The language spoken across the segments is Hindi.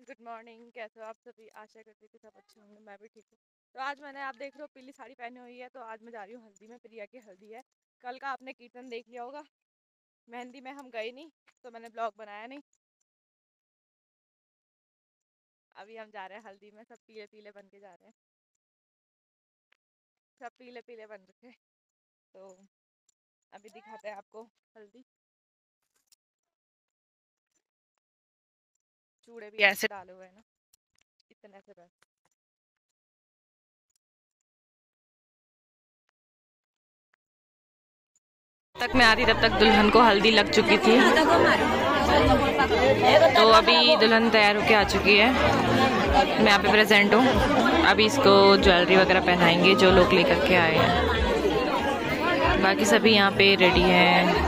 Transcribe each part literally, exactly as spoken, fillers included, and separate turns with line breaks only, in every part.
Good morning. कैसे हो आप सभी? आशा करती हूँ कि सब अच्छे होंगे। मैं भी ठीक हूँ। तो आज मैंने, आप देख रहे हो, पीली साड़ी पहनी हुई है। तो आज मैं जा रही हूँ हल्दी में। प्रिया की हल्दी है। कल का आपने कीर्तन देख लिया होगा। मेहंदी में हम गए नहीं तो मैंने ब्लॉग बनाया नहीं। अभी हम जा रहे हैं हल्दी में। सब पीले पीले बन के जा रहे हैं। सब पीले पीले बन रखे। तो अभी दिखाते हैं आपको हल्दी। चूड़े भी ऐसे डाले हुए हैं ना, इतने से बस। तक मैं आ रही तब तक दुल्हन को हल्दी लग चुकी थी। तो अभी दुल्हन तैयार होके आ चुकी है। मैं यहाँ पे प्रेजेंट हूँ। अभी इसको ज्वेलरी वगैरह पहनाएंगे जो लोग लेकर के आए हैं। बाकी सभी यहाँ पे रेडी हैं।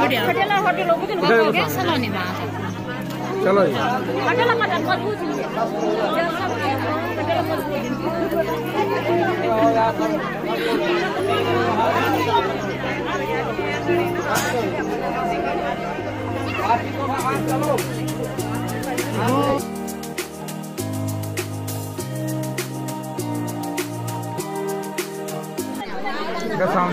चलो जी सामने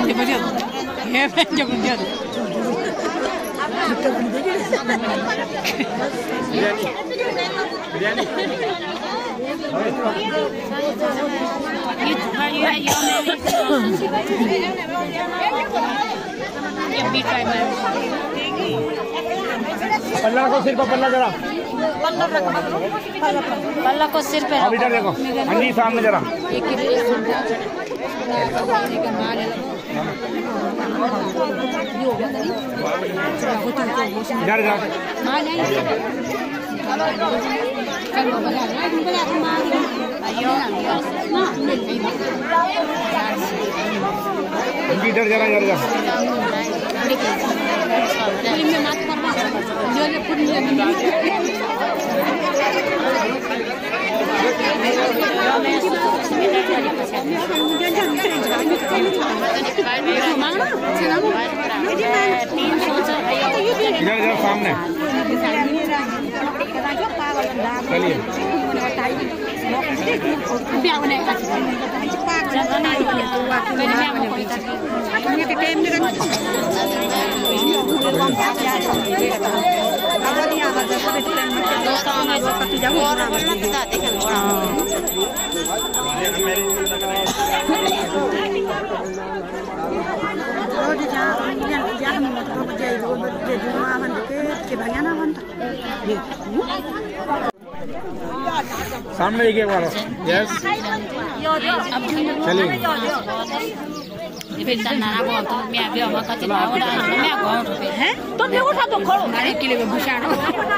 पल्ला को सिर पर पल्ला जरा
पल्ला को सिर पे
अभी देखो अंडी सामने जरा इधर जा इधर जरा इधर जा इधर इधर सामने चलिए सामने देखिए वाला यस चलिए
फिर नाना को तो मैं भी हम कति भाव डाल मैं गांव है तो मैं उठा तो खड़ो मारे किले में भुसाड़ो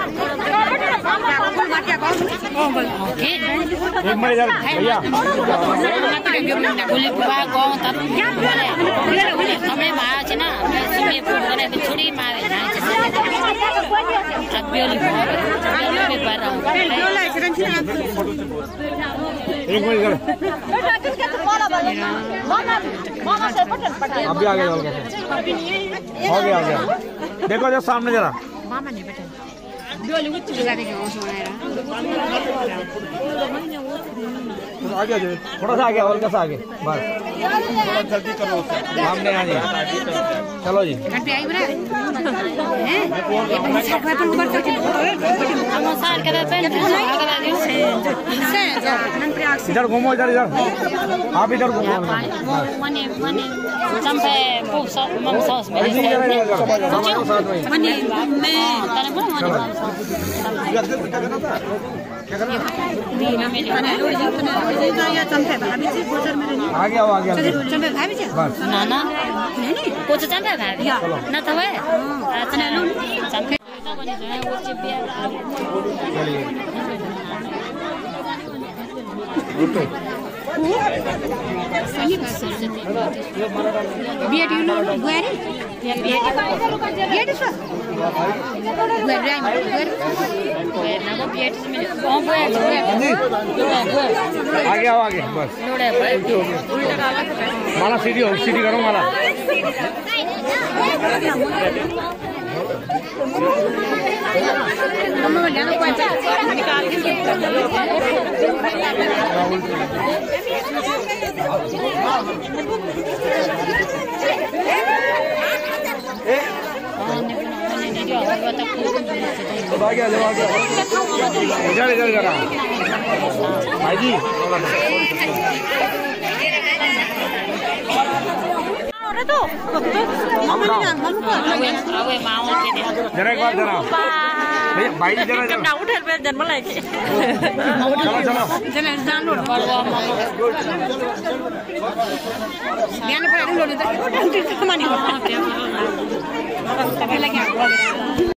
ओके
एक मिनट यार भैया
बोले बुआ गांव तब बोले हमें मार छ ना मैं फोन गर्ने छोडी मारे ना अबियोली अबियोली पर
एक मिनट यार अभी आ गया हो गया हो गया हो गया देखो जो सामने जरा
मामा नहीं बेटा बियोली उच्च लगाने के होश बनाएरा
आगे आ जाओ थोड़ा सा आगे और कैसा आगे बस थोड़ा जल्दी करो सामने आ जाइए चलो जी
घर पे आई बरा हैं ये पंचायत में तो ऊपर चढ़ हम साल के रहते हैं
इधर घूमो इधर इधर आप इधर घूमो
मने मने चंपे खूब सब मम सॉस में मने मैं तने बोल मने
क्या करना
आ
गया आ गया
चंपे भाभी जी ना ना नहीं कुछ चंपे भाभी ना तो है चने लो चंपे तो बने जो है वो चिपिया
चलिए
बीएड यू नो गुएरी या बीएड बीएड सर गुएरी आई गुएरी गुएरी ना वो बीएड में कौन गुएरी
आ गया आ गया बस माला सीधी हो सीधी करो माला
निकाल के
इधर इधर जरा भाई जी
तो
जरा एक बार जरा भैया भाई जी जरा जरा
उठे पे जन्म लायके
चलो चलो
चले डाउनलोड ध्यान पड़ा डाउनलोड तो मानी हो